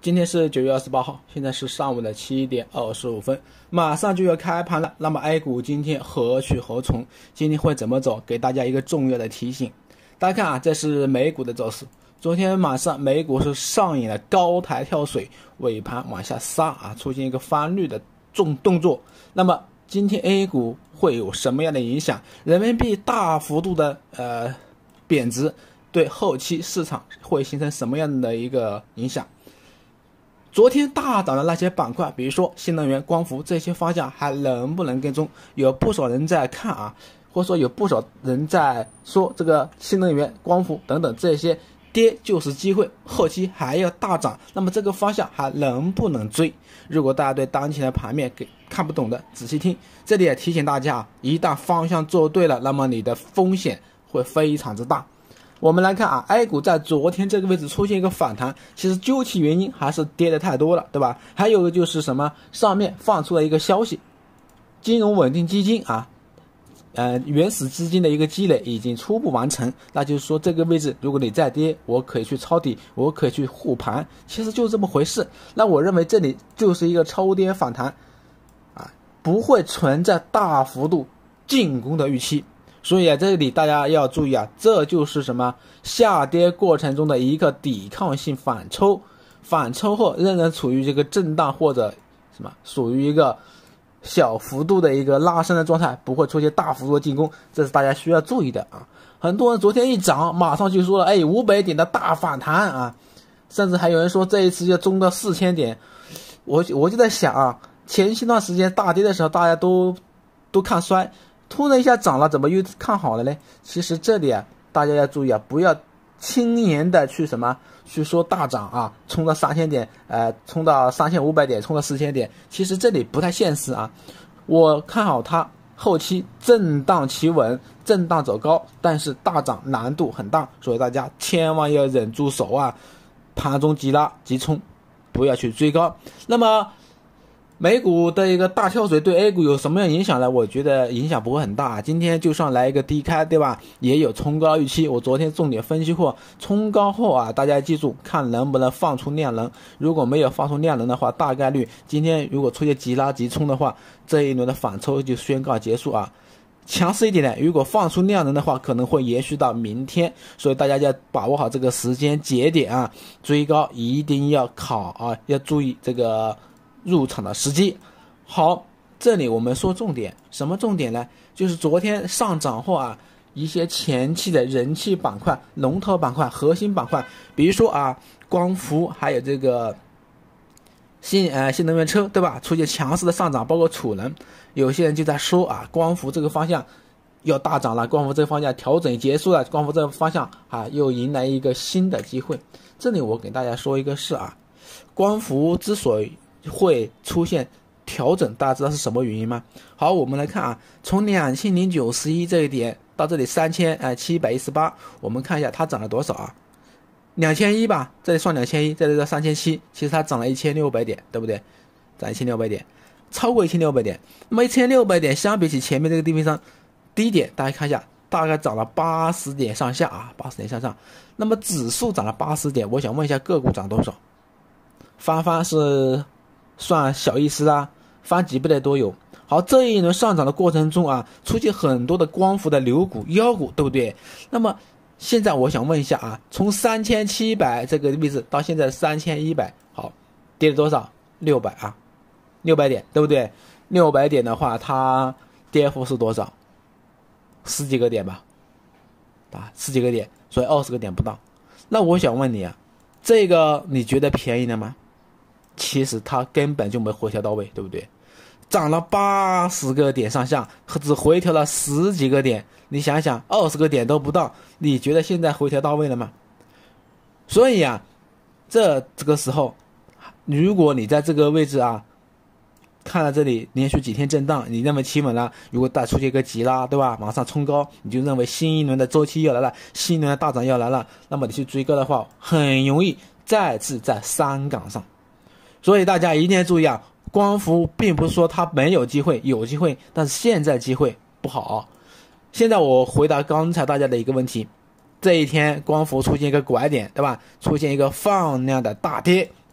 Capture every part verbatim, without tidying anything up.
今天是九月二十八号，现在是上午的七点二十五分，马上就要开盘了。那么 A 股今天何去何从？今天会怎么走？给大家一个重要的提醒。大家看啊，这是美股的走势。昨天晚上美股是上演了高台跳水，尾盘往下杀啊，出现一个翻绿的重动作。那么今天 A 股会有什么样的影响？人民币大幅度的呃贬值，对后期市场会形成什么样的一个影响？昨天大涨的那些板块，比如说新能源、光伏这些方向还能不能跟踪？有不少人在看啊，或者说有不少人在说这个新能源、光伏等等这些跌就是机会，后期还要大涨，那么这个方向还能不能追？如果大家对当前的盘面给看不懂的，仔细听，这里也提醒大家啊，一旦方向做对了，那么你的风险会非常之大。我们来看啊 ，A 股在昨天这个位置出现一个反弹，其实究其原因还是跌的太多了，对吧？还有一个就是什么，上面放出了一个消息，金融稳定基金啊，呃，原始资金的一个积累已经初步完成，那就是说这个位置，如果你再跌，我可以去抄底，我可以去护盘，其实就这么回事。那我认为这里就是一个超跌反弹，啊，不会存在大幅度进攻的预期。所以啊，这里大家要注意啊，这就是什么下跌过程中的一个抵抗性反抽，反抽后仍然处于这个震荡或者什么，属于一个小幅度的一个拉升的状态，不会出现大幅度的进攻，这是大家需要注意的啊。很多人昨天一涨，马上就说了，哎，五百点的大反弹啊，甚至还有人说这一次要冲到四千点。我我就在想啊，前些段时间大跌的时候，大家都都看衰。突然一下涨了，怎么又看好了呢？其实这里啊，大家要注意啊，不要轻言的去什么去说大涨啊，冲到三千点，呃，冲到三千五百点，冲到四千点，其实这里不太现实啊。我看好它后期震荡企稳，震荡走高，但是大涨难度很大，所以大家千万要忍住手啊，盘中急拉急冲，不要去追高。那么美股的一个大跳水对 A 股有什么样影响呢？我觉得影响不会很大，今天就算来一个低开，对吧？也有冲高预期。我昨天重点分析过，冲高后啊，大家记住看能不能放出量能。如果没有放出量能的话，大概率今天如果出现急拉急冲的话，这一轮的反抽就宣告结束啊。强势一点的，如果放出量能的话，可能会延续到明天，所以大家要把握好这个时间节点啊，追高一定要考啊，要注意这个入场的时机。好，这里我们说重点，什么重点呢？就是昨天上涨后啊，一些前期的人气板块、龙头板块、核心板块，比如说啊，光伏，还有这个新呃新能源车，对吧？出现强势的上涨，包括储能，有些人就在说啊，光伏这个方向要大涨了，光伏这个方向调整结束了，光伏这个方向啊又迎来一个新的机会。这里我给大家说一个事啊，光伏之所以会出现调整，大家知道是什么原因吗？好，我们来看啊，从两千零九十一这一点到这里三千呃七百一十八，我们看一下它涨了多少啊？两千一吧，这里算两千一，这里到三千七，其实它涨了一千六百点，对不对？涨一千六百点，超过一千六百点。那么一千六百点相比起前面这个地方上低点，大家看一下，大概涨了八十点上下啊，八十点上下。那么指数涨了八十点，我想问一下个股涨多少？翻翻是算小意思啊，翻几倍的都有。好，这一轮上涨的过程中啊，出现很多的光伏的牛股、妖股，对不对？那么现在我想问一下啊，从三千七百这个位置到现在三千一百，好，跌了多少？六百啊，六百点，对不对？六百点的话，它跌幅是多少？十几个点吧，啊，十几个点，所以二十个点不到。那我想问你啊，这个你觉得便宜了吗？其实它根本就没回调到位，对不对？涨了八十个点上下，只回调了十几个点，你想想，二十个点都不到，你觉得现在回调到位了吗？所以啊，这这个时候，如果你在这个位置啊，看到这里连续几天震荡，你认为企稳了，如果再出现一个急拉，对吧？马上冲高，你就认为新一轮的周期要来了，新一轮的大涨要来了，那么你去追高的话，很容易再次在山岗上。所以大家一定要注意啊，光伏并不是说它没有机会，有机会，但是现在机会不好。现在我回答刚才大家的一个问题，这一天光伏出现一个拐点，对吧？出现一个放量的大跌，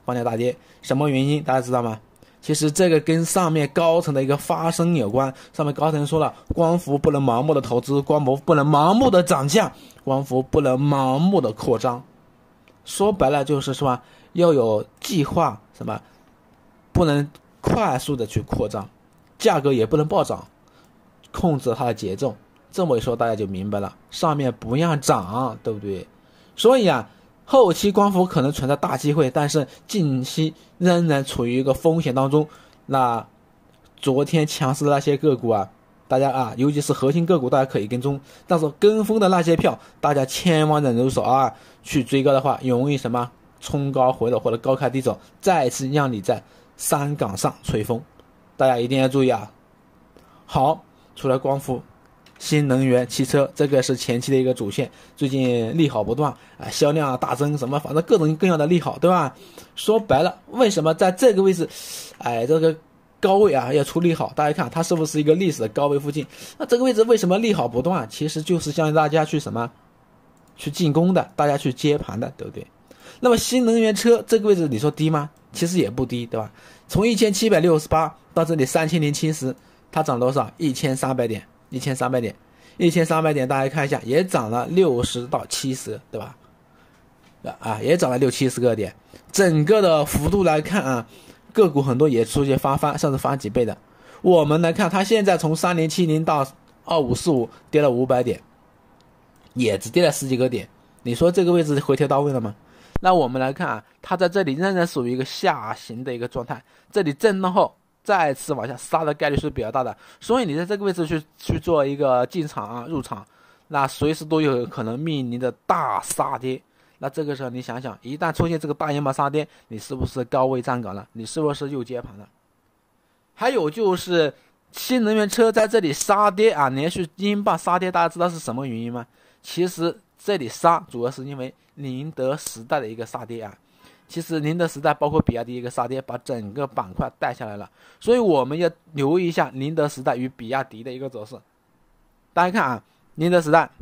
放量大跌，什么原因大家知道吗？其实这个跟上面高层的一个发声有关。上面高层说了，光伏不能盲目的投资，光伏不能盲目的涨价，光伏不能盲目的扩张。说白了就是什么，要有计划，什么不能快速的去扩张，价格也不能暴涨，控制它的节奏。这么一说大家就明白了，上面不让涨，对不对？所以啊，后期光伏可能存在大机会，但是近期仍然处于一个风险当中。那昨天强势的那些个股啊，大家啊，尤其是核心个股，大家可以跟踪，但是跟风的那些票，大家千万忍住手啊！去追高的话，容易什么冲高回落或者高开低走，再次让你在山岗上吹风。大家一定要注意啊！好，除了光伏，新能源汽车这个是前期的一个主线，最近利好不断啊，销量大增，什么反正各种各样的利好，对吧？说白了，为什么在这个位置，哎，这个高位啊要出利好？大家看它是不是一个历史的高位附近？那这个位置为什么利好不断？其实就是向大家去什么，去进攻的，大家去接盘的，对不对？那么新能源车这个位置你说低吗？其实也不低，对吧？从一千七百六十八到这里三千零七十，它涨多少？一千三百点。一千三百点，一千三百点，大家看一下，也涨了六十到七十，对吧？啊，也涨了六七十个点。整个的幅度来看啊，个股很多也出现翻番，甚至翻几倍的。我们来看，它现在从三零七零到二五四五，跌了五百点，也只跌了十几个点。你说这个位置回调到位了吗？那我们来看啊，它在这里仍然属于一个下行的一个状态，这里震荡后再次往下杀的概率是比较大的，所以你在这个位置去去做一个进场啊入场，那随时都有可能面临的大杀跌。那这个时候你想想，一旦出现这个大阴把杀跌，你是不是高位站岗了？你是不是又接盘了？还有就是新能源车在这里杀跌啊，连续阴棒杀跌，大家知道是什么原因吗？其实这里杀主要是因为宁德时代的一个杀跌啊。其实宁德时代包括比亚迪一个杀跌，把整个板块带下来了，所以我们要留意一下宁德时代与比亚迪的一个走势。大家看啊，宁德时代，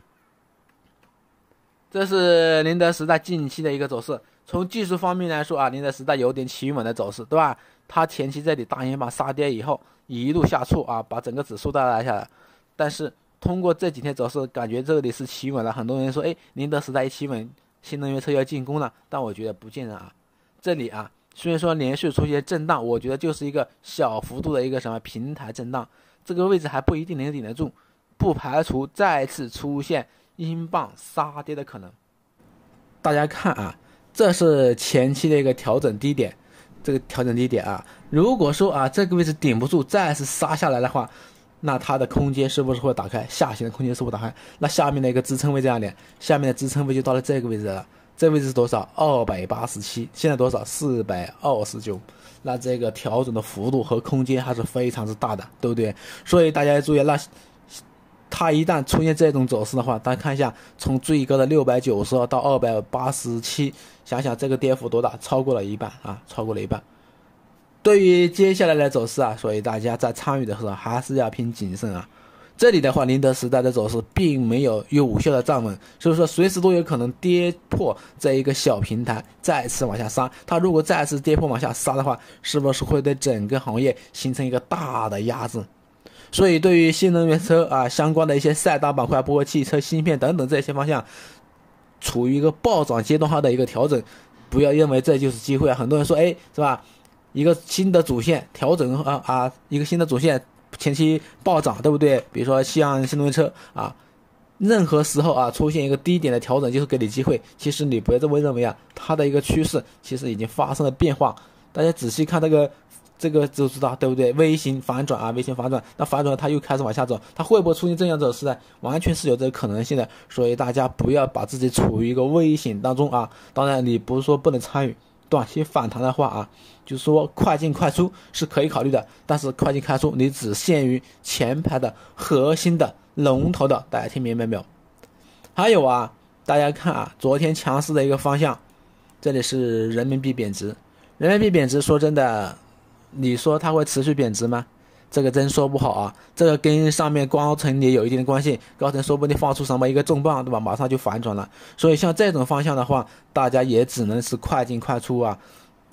这是宁德时代近期的一个走势。从技术方面来说啊，宁德时代有点企稳的走势，对吧？它前期这里大阴把杀跌以后，一路下挫啊，把整个指数带来下来。但是通过这几天走势，感觉这里是企稳了。很多人说，哎，宁德时代一企稳，新能源车要进攻了，但我觉得不尽然啊。这里啊，虽然说连续出现震荡，我觉得就是一个小幅度的一个什么平台震荡，这个位置还不一定能顶得住，不排除再次出现英镑杀跌的可能。大家看啊，这是前期的一个调整低点，这个调整低点啊，如果说啊这个位置顶不住，再次杀下来的话，那它的空间是不是会打开？下行的空间是不是打开？那下面的一个支撑位在哪里？下面的支撑位就到了这个位置了。这位置是多少？二百八十七。现在多少？四百二十九。那这个调整的幅度和空间还是非常之大的，对不对？所以大家要注意，那它一旦出现这种走势的话，大家看一下，从最高的六百九十二到二百八十七，想想这个跌幅多大？超过了一半啊，超过了一半。对于接下来的走势啊，所以大家在参与的时候还是要偏谨慎啊。这里的话，宁德时代的走势并没有有效的站稳，所以说随时都有可能跌破这一个小平台，再次往下杀。它如果再次跌破往下杀的话，是不是会对整个行业形成一个大的压制？所以对于新能源车啊相关的一些赛道板块，包括汽车芯片等等这些方向，处于一个暴涨阶段下的一个调整，不要认为这就是机会啊。很多人说，哎，是吧？一个新的主线调整啊啊，一个新的主线前期暴涨，对不对？比如说像新能源车啊，任何时候啊出现一个低点的调整，就是给你机会。其实你不要这么认为啊，它的一个趋势其实已经发生了变化。大家仔细看这个这个就知道，对不对？微型反转啊，微型反转，那反转它又开始往下走，它会不会出现这样走势呢？完全是有这个可能性的。所以大家不要把自己处于一个危险当中啊。当然，你不是说不能参与。短期反弹的话啊，就是说快进快出是可以考虑的，但是快进快出你只限于前排的核心的龙头的，大家听明白没有？还有啊，大家看啊，昨天强势的一个方向，这里是人民币贬值，人民币贬值，说真的，你说它会持续贬值吗？这个真说不好啊，这个跟上面高层也有一定的关系，高层说不定放出什么一个重磅，对吧？马上就反转了。所以像这种方向的话，大家也只能是快进快出啊，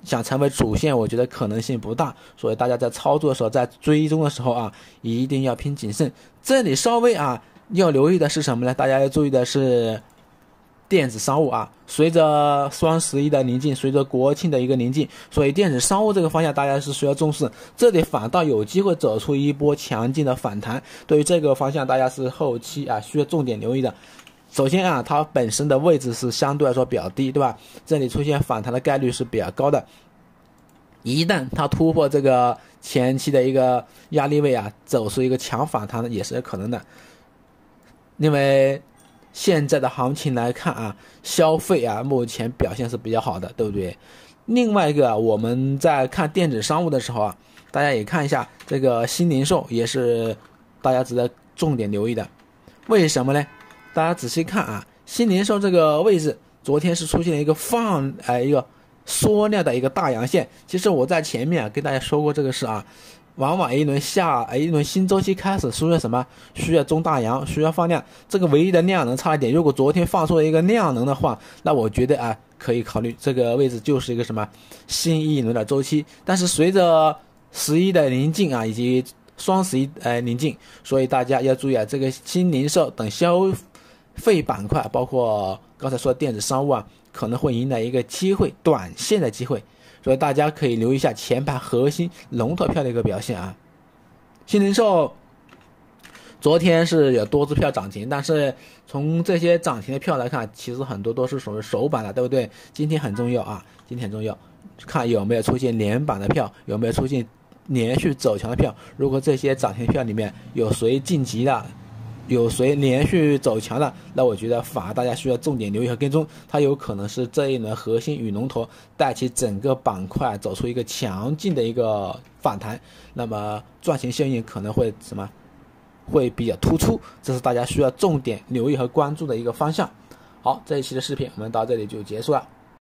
想成为主线，我觉得可能性不大，所以大家在操作的时候，在追踪的时候啊，一定要偏谨慎。这里稍微啊要留意的是什么呢？大家要注意的是电子商务啊，随着双十一的临近，随着国庆的一个临近，所以电子商务这个方向大家是需要重视，这里反倒有机会走出一波强劲的反弹。对于这个方向，大家是后期啊需要重点留意的。首先啊，它本身的位置是相对来说比较低，对吧？这里出现反弹的概率是比较高的。一旦它突破这个前期的一个压力位啊，走出一个强反弹也是有可能的。因为现在的行情来看啊，消费啊目前表现是比较好的，对不对？另外一个啊，我们在看电子商务的时候啊，大家也看一下这个新零售，也是大家值得重点留意的。为什么呢？大家仔细看啊，新零售这个位置，昨天是出现了一个放呃一个缩量的一个大阳线。其实我在前面啊跟大家说过这个事啊，往往一轮下一轮新周期开始需要什么？需要中大阳，需要放量。这个唯一的量能差一点，如果昨天放出了一个量能的话，那我觉得啊可以考虑这个位置就是一个什么新一轮的周期。但是随着十一的临近啊，以及双十一呃临近，所以大家要注意啊，这个新零售等消费板块，包括刚才说的电子商务啊，可能会迎来一个机会，短线的机会，所以大家可以留意一下前盘核心龙头票的一个表现啊。新零售昨天是有多只票涨停，但是从这些涨停的票来看，其实很多都是属于首板的，对不对？今天很重要啊，今天很重要，看有没有出现连板的票，有没有出现连续走强的票。如果这些涨停票里面有谁晋级的，有谁连续走强的，那我觉得反而大家需要重点留意和跟踪，它有可能是这一轮核心与龙头带起整个板块走出一个强劲的一个反弹，那么赚钱效应可能会什么会比较突出，这是大家需要重点留意和关注的一个方向。好，这一期的视频我们到这里就结束了。